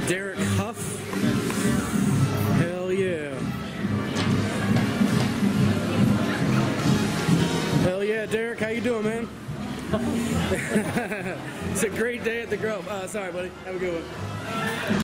Derek Hough. Hell yeah. Hell yeah, Derek, how you doing, man? It's a great day at the Grove. Sorry, buddy. Have a good one.